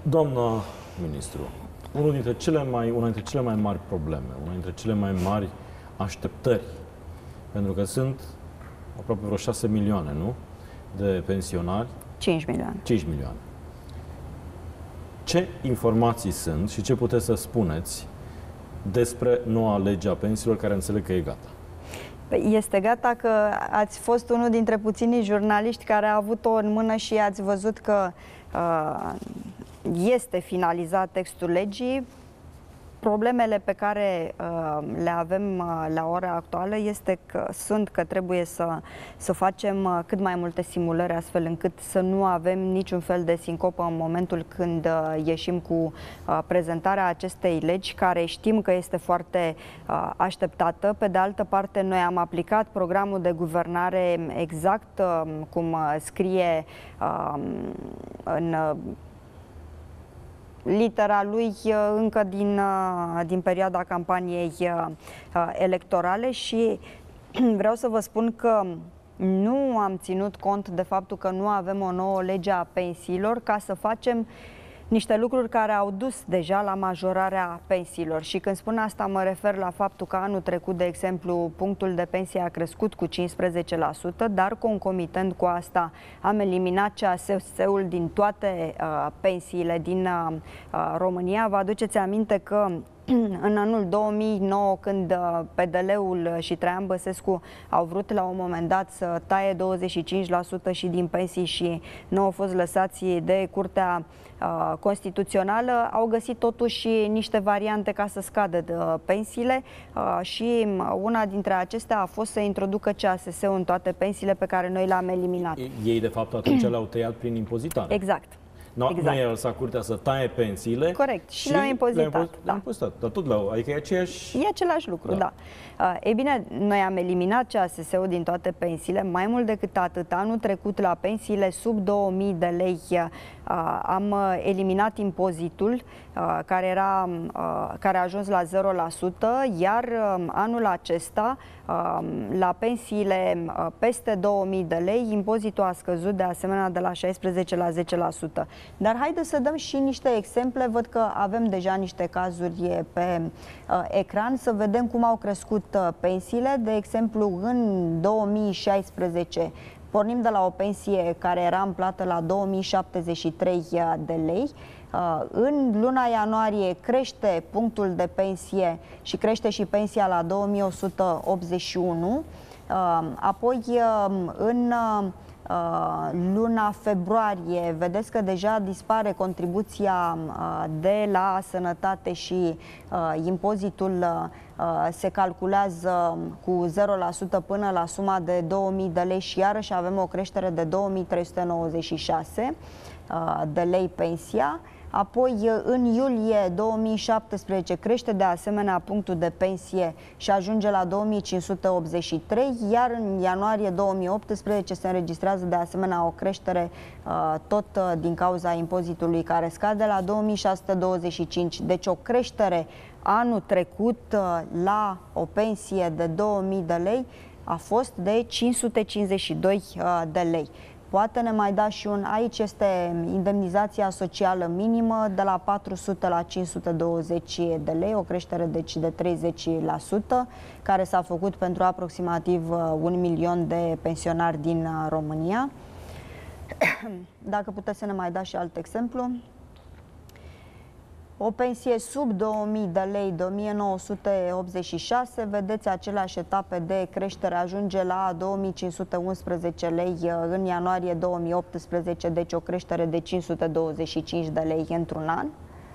Doamna ministru, una dintre cele mai mari probleme, una dintre cele mai mari așteptări, pentru că sunt aproape vreo 6 milioane, nu? De pensionari. 5 milioane. 5 milioane. Ce informații sunt și ce puteți să spuneți despre noua lege a pensiilor, care înțeleg că e gata? Este gata, că ați fost unul dintre puținii jurnaliști care a avut-o în mână și ați văzut că este finalizat textul legii. Problemele pe care le avem la ora actuală sunt că trebuie să facem cât mai multe simulări, astfel încât să nu avem niciun fel de sincopă în momentul când ieșim cu prezentarea acestei legi, care știm că este foarte așteptată. Pe de altă parte, noi am aplicat programul de guvernare exact cum scrie în litera lui încă din perioada campaniei electorale și vreau să vă spun că nu am ținut cont de faptul că nu avem o nouă lege a pensiilor ca să facem niște lucruri care au dus deja la majorarea pensiilor. Și când spun asta, mă refer la faptul că anul trecut, de exemplu, punctul de pensie a crescut cu 15%, dar concomitent cu asta am eliminat CAS-ul din toate pensiile din România. Vă aduceți aminte că în anul 2009, când PDL-ul și Traian Băsescu au vrut la un moment dat să taie 25% și din pensii și nu au fost lăsați de Curtea Constituțională, au găsit totuși niște variante ca să scadă pensiile și una dintre acestea a fost să introducă CASS-ul în toate pensiile pe care noi le-am eliminat. Ei, de fapt, atunci le-au tăiat prin impozitare. Exact. Nu i-a lăsat Curtea să taie pensiile. Corect. Și le-au impozitat. Le-au impozitat. Dar tot adică e aceeași... E același lucru, da. Ei bine, noi am eliminat CASS-ul din toate pensiile. Mai mult decât atât, anul trecut la pensiile sub 2000 de lei am eliminat impozitul care a ajuns la 0%, iar anul acesta la pensiile peste 2000 de lei impozitul a scăzut de asemenea de la 16 la 10%. Dar haideți să dăm și niște exemple. Văd că avem deja niște cazuri pe ecran, să vedem cum au crescut pensiile. De exemplu, în 2016 pornim de la o pensie care era în plată la 2073 de lei. În luna ianuarie crește punctul de pensie și crește și pensia la 2181. Apoi în luna februarie vedeți că deja dispare contribuția de la sănătate și impozitul se calculează cu 0% până la suma de 2000 de lei și iarăși avem o creștere de 2396 de lei pensia. Apoi, în iulie 2017 crește de asemenea punctul de pensie și ajunge la 2583, iar în ianuarie 2018 se înregistrează de asemenea o creștere tot din cauza impozitului care scade la 2625. Deci o creștere anul trecut la o pensie de 2000 de lei a fost de 552 de lei. Poate ne mai da și aici este indemnizația socială minimă de la 400 la 520 de lei, o creștere deci de 30%, care s-a făcut pentru aproximativ 1 milion de pensionari din România. Dacă puteți să ne mai dați și alt exemplu. O pensie sub 2000 de lei, de 1986, vedeți aceleași etape de creștere, ajunge la 2511 lei în ianuarie 2018, deci o creștere de 525 de lei într-un an.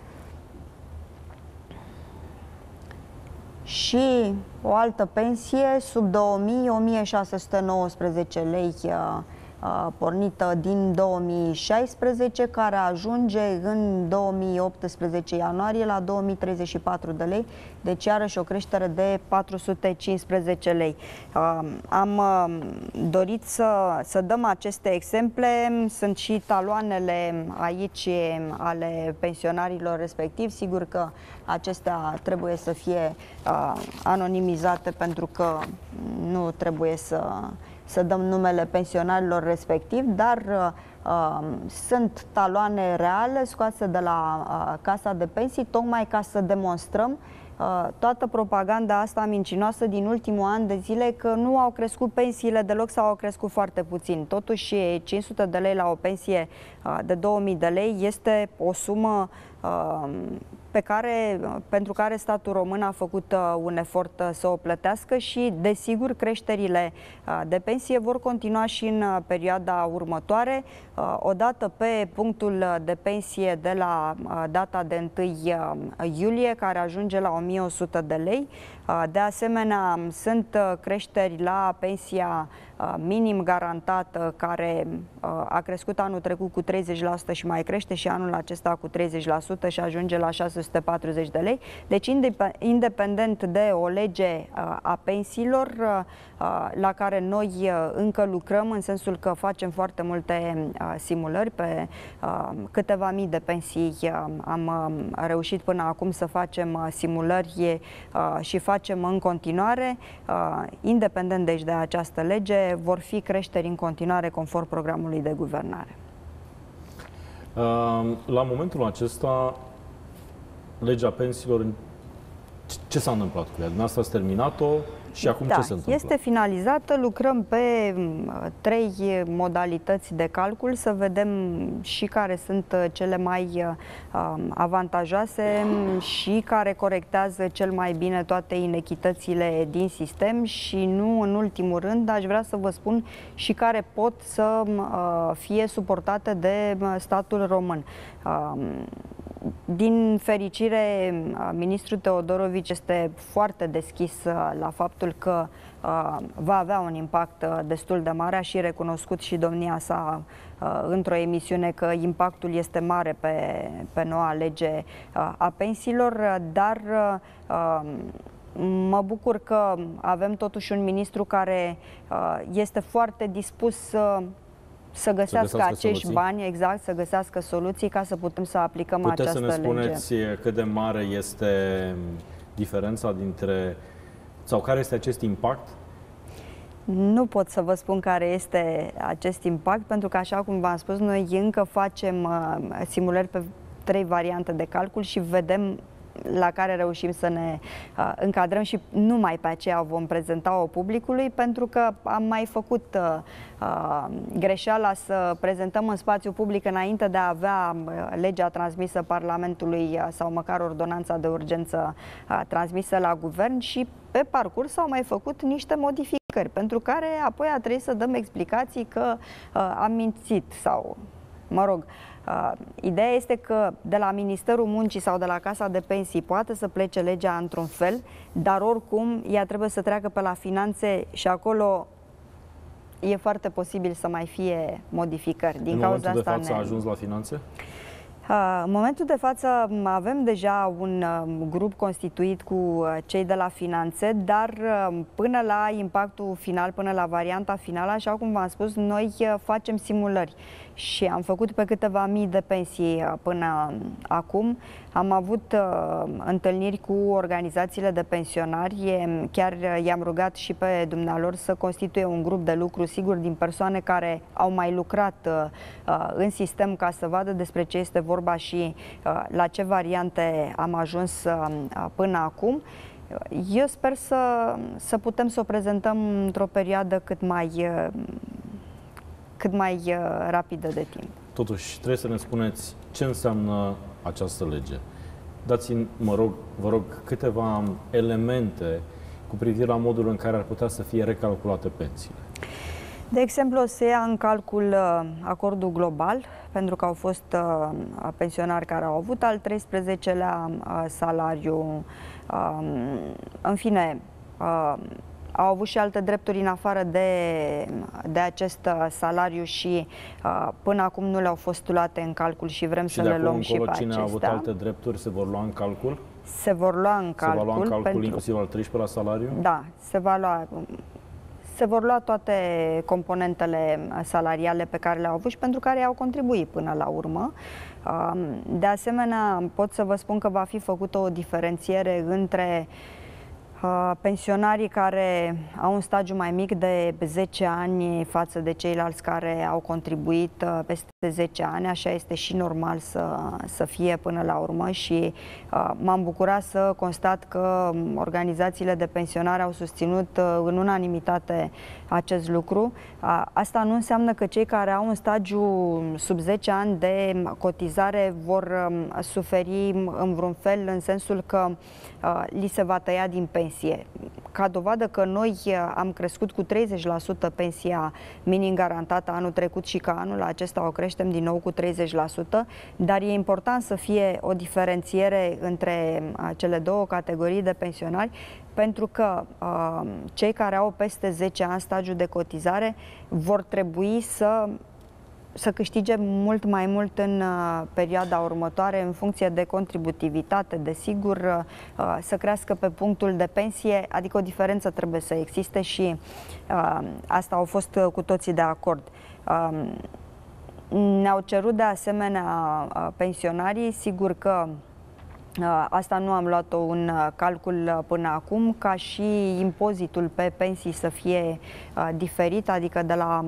Și o altă pensie sub 2000, 1619 lei pornită din 2016, care ajunge în 2018 ianuarie la 2034 de lei, deci iarăși o creștere de 415 lei. Am dorit să dăm aceste exemple, sunt și taloanele aici ale pensionarilor respectiv, sigur că acestea trebuie să fie anonimizate pentru că nu trebuie să dăm numele pensionarilor respectiv, dar Sunt taloane reale scoase de la Casa de Pensii, tocmai ca să demonstrăm toată propaganda asta mincinoasă din ultimul an de zile că nu au crescut pensiile deloc sau au crescut foarte puțin. Totuși, 500 de lei la o pensie de 2000 de lei este o sumă pentru care statul român a făcut un efort să o plătească și, desigur, creșterile de pensie vor continua și în perioada următoare, odată pe punctul de pensie de la data de 1 iulie, care ajunge la 1100 de lei. De asemenea, sunt creșteri la pensia minim garantată, care a crescut anul trecut cu 30% și mai crește și anul acesta cu 30% și ajunge la 640 de lei. Deci, independent de o lege a pensiilor, la care noi încă lucrăm, în sensul că facem foarte multe simulări pe câteva mii de pensii, am reușit până acum să facem simulări și facem în continuare, independent deci de această lege, vor fi creșteri în continuare conform programului de guvernare. La momentul acesta, legea pensiilor, ce s-a întâmplat cu ea? Dumneavoastră ați terminat-o și acum ce se întâmplă? Este finalizată, lucrăm pe 3 modalități de calcul, să vedem și care sunt cele mai avantajoase și care corectează cel mai bine toate inechitățile din sistem și, nu în ultimul rând, aș vrea să vă spun și care pot să fie suportate de statul român. Din fericire, ministrul Teodorovici este foarte deschis la faptul că va avea un impact destul de mare. A și recunoscut și domnia sa într-o emisiune că impactul este mare pe noua lege a pensiilor, dar mă bucur că avem totuși un ministru care este foarte dispus să găsească acești bani, exact, să găsească soluții ca să putem să aplicăm această lege. Puteți să ne spuneți cât de mare este diferența dintre, sau care este acest impact? Nu pot să vă spun care este acest impact, pentru că, așa cum v-am spus, noi încă facem simulări pe 3 variante de calcul și vedem la care reușim să ne încadrăm și numai pe aceea vom prezenta-o publicului, pentru că am mai făcut greșeala să prezentăm în spațiu public înainte de a avea legea transmisă Parlamentului sau măcar ordonanța de urgență transmisă la guvern și pe parcurs au mai făcut niște modificări, pentru care apoi a trebuit să dăm explicații că am mințit sau, mă rog, ideea este că de la Ministerul Muncii sau de la Casa de Pensii poate să plece legea într-un fel, dar oricum ea trebuie să treacă pe la finanțe și acolo e foarte posibil să mai fie modificări. Din cauza momentul asta de față a ajuns la finanțe? În momentul de față avem deja un grup constituit cu cei de la finanțe, dar până la impactul final, până la varianta finală, așa cum v-am spus, noi facem simulări și am făcut pe câteva mii de pensii până acum. Am avut întâlniri cu organizațiile de pensionari, chiar i-am rugat și pe dumnealor să constituie un grup de lucru, sigur, din persoane care au mai lucrat în sistem, ca să vadă despre ce este vorba și la ce variante am ajuns până acum. Eu sper să putem să o prezentăm într-o perioadă cât mai rapidă de timp. Totuși, trebuie să ne spuneți ce înseamnă această lege. Dați-mi, vă rog, câteva elemente cu privire la modul în care ar putea să fie recalculate pensiile. De exemplu, se ia în calcul acordul global, pentru că au fost pensionari care au avut al 13-lea salariu, în fine, au avut și alte drepturi în afară de acest salariu și până acum nu le-au fost luate în calcul și vrem să le luăm și pe acestea. Cine a avut alte drepturi se vor lua în calcul? Se vor lua în calcul. Se va lua în calcul inclusiv al 13-lea salariu? Da, se vor lua toate componentele salariale pe care le-au avut și pentru care au contribuit până la urmă. De asemenea, pot să vă spun că va fi făcută o diferențiere între Pensionarii care au un stagiu mai mic de 10 ani față de ceilalți care au contribuit peste 10 ani, așa este și normal să fie până la urmă și m-am bucurat să constat că organizațiile de pensionari au susținut în unanimitate acest lucru. Asta nu înseamnă că cei care au un stagiu sub 10 ani de cotizare vor suferi în vreun fel, în sensul că li se va tăia din pensie. Ca dovadă că noi am crescut cu 30% pensia minim garantată anul trecut și că anul acesta o creștem din nou cu 30%, dar e important să fie o diferențiere între cele două categorii de pensionari, pentru că cei care au peste 10 ani stagiu de cotizare vor trebui să câștige mult mai mult în perioada următoare în funcție de contributivitate, desigur, să crească pe punctul de pensie, adică o diferență trebuie să existe și asta au fost cu toții de acord. Ne-au cerut de asemenea pensionarii, sigur că asta nu am luat-o în calcul până acum, ca și impozitul pe pensii să fie diferit, adică de la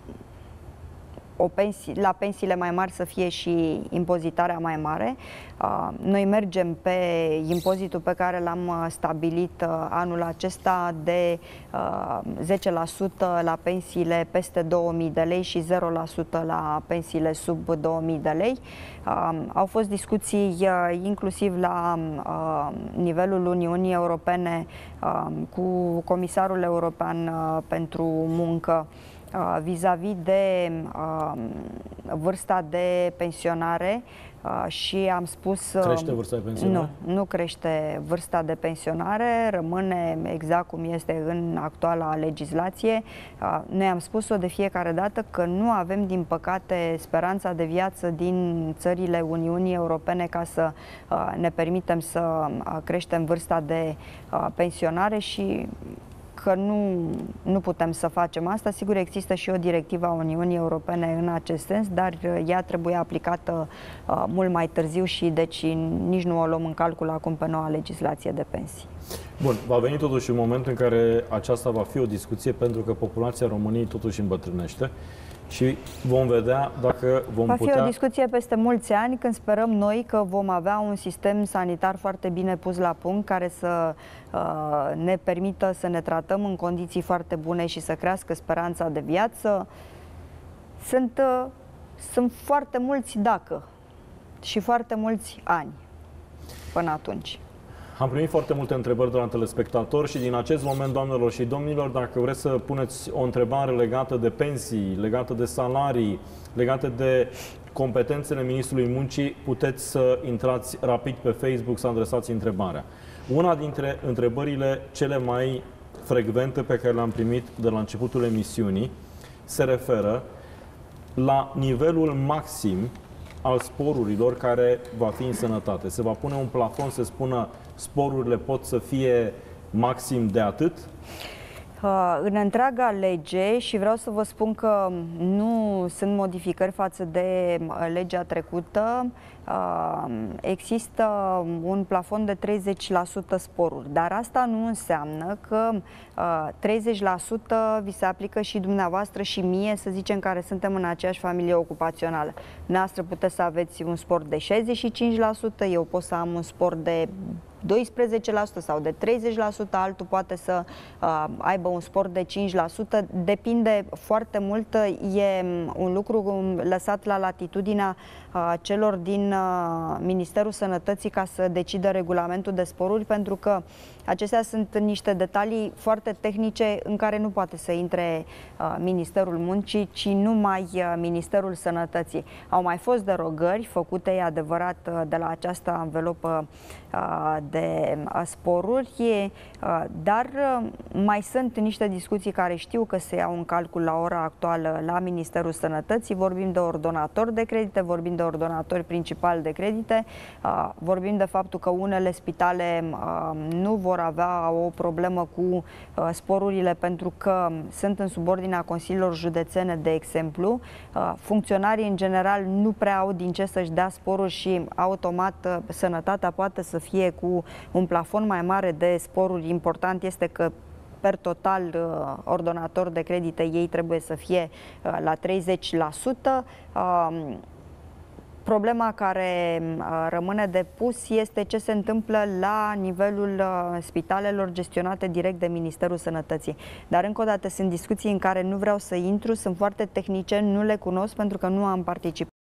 la pensiile mai mari să fie și impozitarea mai mare. Noi mergem pe impozitul pe care l-am stabilit anul acesta de 10% la pensiile peste 2000 de lei și 0% la pensiile sub 2000 de lei. Au fost discuții inclusiv la nivelul Uniunii Europene cu Comisarul European pentru Muncă vis-a-vis de vârsta de pensionare și am spus... Crește vârsta de pensionare? Nu crește vârsta de pensionare, rămâne exact cum este în actuala legislație. Noi am spus-o de fiecare dată că nu avem, din păcate, speranța de viață din țările Uniunii Europene ca să ne permitem să creștem vârsta de pensionare și că nu putem să facem asta. Sigur, există și o directivă a Uniunii Europene în acest sens, dar ea trebuie aplicată mult mai târziu și deci nici nu o luăm în calcul acum pe noua legislație de pensii. Bun, va veni totuși un moment în care aceasta va fi o discuție, pentru că populația României totuși îmbătrânește și vom vedea dacă vom putea... Va fi o discuție peste mulți ani, când sperăm noi că vom avea un sistem sanitar foarte bine pus la punct, care să ne permită să ne tratăm în condiții foarte bune și să crească speranța de viață. Sunt foarte mulți dacă și foarte mulți ani până atunci. Am primit foarte multe întrebări de la telespectatori și din acest moment, doamnelor și domnilor, dacă vreți să puneți o întrebare legată de pensii, legată de salarii, legată de competențele Ministrului Muncii, puteți să intrați rapid pe Facebook să adresați întrebarea. Una dintre întrebările cele mai frecvente pe care le-am primit de la începutul emisiunii se referă la nivelul maxim al sporurilor care va fi în sănătate. Se va pune un plafon, se spună sporurile pot să fie maxim de atât? În întreaga lege, și vreau să vă spun că nu sunt modificări față de legea trecută, există un plafon de 30% sporuri, dar asta nu înseamnă că 30% vi se aplică și dumneavoastră și mie, să zicem, care suntem în aceeași familie ocupațională. Noastră puteți să aveți un spor de 65%, eu pot să am un spor de 12% sau de 30%, altul poate să aibă un spor de 5%, depinde foarte mult, e un lucru lăsat la latitudinea celor din Ministerul Sănătății ca să decidă regulamentul de sporuri, pentru că acestea sunt niște detalii foarte tehnice în care nu poate să intre Ministerul Muncii, ci numai Ministerul Sănătății. Au mai fost derogări făcute, e adevărat, de la această anvelopă de sporuri, dar mai sunt niște discuții care știu că se iau în calcul la ora actuală la Ministerul Sănătății. Vorbim de ordonatori de credite, vorbim de ordonatori principali de credite, vorbim de faptul că unele spitale nu vor avea o problemă cu sporurile pentru că sunt în subordinea consiliilor județene, de exemplu. Funcționarii în general nu prea au din ce să-și dea sporuri și automat sănătatea poate să fie cu un plafon mai mare de sporuri. Important este că per total, ordonator de credite, ei trebuie să fie la 30%. Problema care rămâne de pus este ce se întâmplă la nivelul spitalelor gestionate direct de Ministerul Sănătății. Dar încă o dată sunt discuții în care nu vreau să intru, sunt foarte tehnice, nu le cunosc pentru că nu am participat.